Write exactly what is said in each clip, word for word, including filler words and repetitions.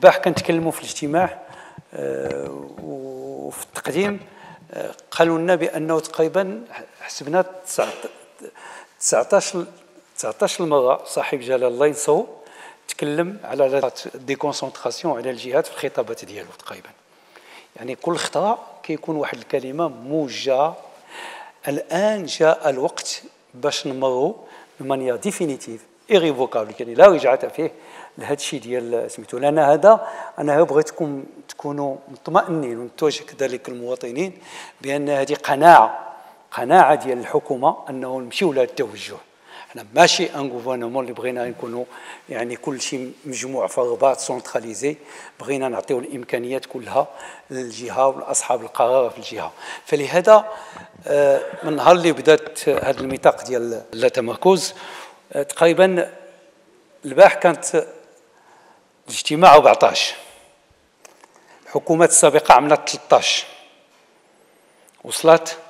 البارح كنتكلموا في الاجتماع وفي التقديم قالوا لنا بانه تقريبا حسبنا تسعطاش تسعطاش المره صاحب جلاله الله ينصرو تكلم على ديكونسونطراسيون على الجهات في الخطابات ديالو تقريبا. يعني كل خطره كيكون واحد الكلمه موجهه. الان جاء الوقت باش نمروا بمانيير ديفينيتيف ايريفوكابل، يعني لا رجعه فيه لهذا الشيء ديال سميتو. لان هذا انا بغيتكم تكونوا مطمئنين ونتوجه كذلك المواطنين بان هذه قناعه قناعه ديال الحكومه انه نمشيو لهذا التوجه. حنا ماشي ان غوفرنمون اللي بغينا نكونوا يعني كل شيء مجموع في الرباط سونتراليزي، بغينا نعطيو الامكانيات كلها للجهه والاصحاب القرار في الجهه. فلهذا من النهار اللي بدات هذا الميثاق ديال التمركز تقريبا البارح كانت الاجتماع أربعطاش، الحكومات السابقه عملت ثلاثطاش، وصلت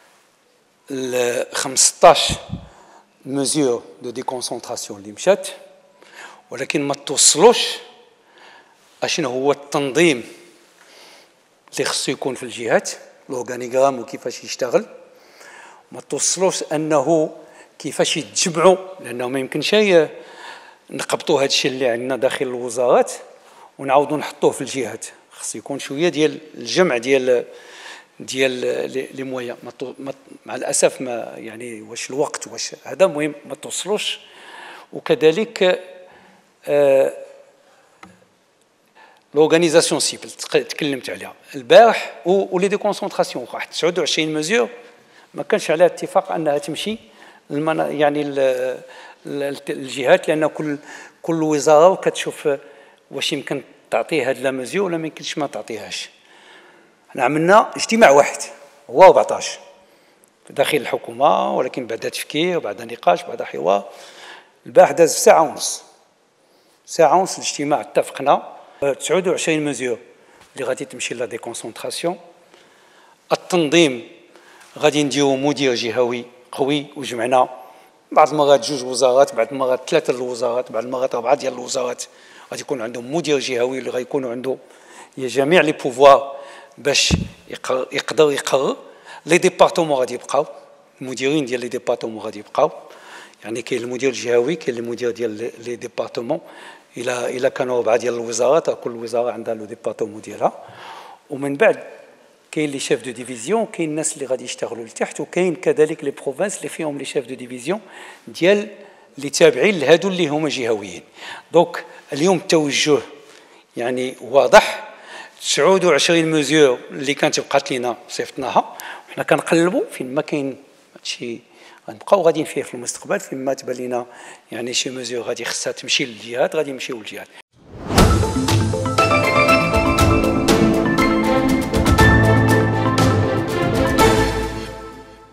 ل خمسطاش مزيور دو ديكونسونطراسيون اللي مشات، ولكن ما توصلوش اشنو هو التنظيم اللي خصو يكون في الجهات، الاورغانيغرام وكيفاش يشتغل. ما توصلوش انه كيفاش يتجمعوا، لانه ما يمكنش نقبطوا هذا الشيء اللي عندنا داخل الوزارات ونعاودوا نحطوه في الجهات. خص يكون شويه ديال الجمع ديال ديال لي مويا. مع الاسف ما يعني واش الوقت واش هذا مهم ما توصلوش. وكذلك آه لورغانيزاسيون سيبل تكلمت عليها البارح، ولي دي كونسونطراسيون واحد تسعة وعشرين مزيور ما كانش عليها اتفاق انها تمشي يعني الجهات، لان كل كل وزاره كتشوف واش يمكن تعطيه هاد لا مزيور ولا ما يمكنش ما تعطيهاش. حنا عملنا اجتماع واحد هو أربعطاش داخل الحكومه، ولكن بعد تفكير بعد نقاش بعد حوار. البارح داز في ساعه ونص ساعه ونص الاجتماع. اتفقنا تسعة وعشرين مزيور اللي غادي تمشي لا ديكونسونطراسيون. التنظيم غادي نديرو مدير جهوي قوي، وجمعنا بعض المرات جوج وزارات، بعض المرات ثلاثه الوزارات، بعض المرات اربعه ديال الوزارات غادي يكون عندهم مدير جهوي اللي غيكونوا عنده جميع لي بوفوار باش يقدر يقرر. لي ديبارتمون غادي يبقاو، المديرين ديال لي ديبارتمون غادي يبقاو، يعني كاين المدير الجهوي كاين المدير ديال لي ديبارتمون. الى الى كانوا اربعه ديال الوزارات كل وزاره عندها لو ديبارتمون ديالها. ومن بعد كاين لي شيف دو ديفيزيون، كاين الناس اللي غادي يشتغلوا لتحت، وكاين كذلك لي بروفانس اللي فيهم لي شيف دو ديفيزيون ديال اللي تابعين لهادو اللي هما جهويين. دونك اليوم التوجه يعني واضح. تسعة وعشرين مزيور اللي كانت بقات لينا صيفطناها، وحنا كنقلبوا فين ما كاين هادشي غنبقاو غاديين فيه في المستقبل. فين ما تبان لنا يعني شي مزيور غادي خصها تمشي للجهات غادي نمشيو للجهات.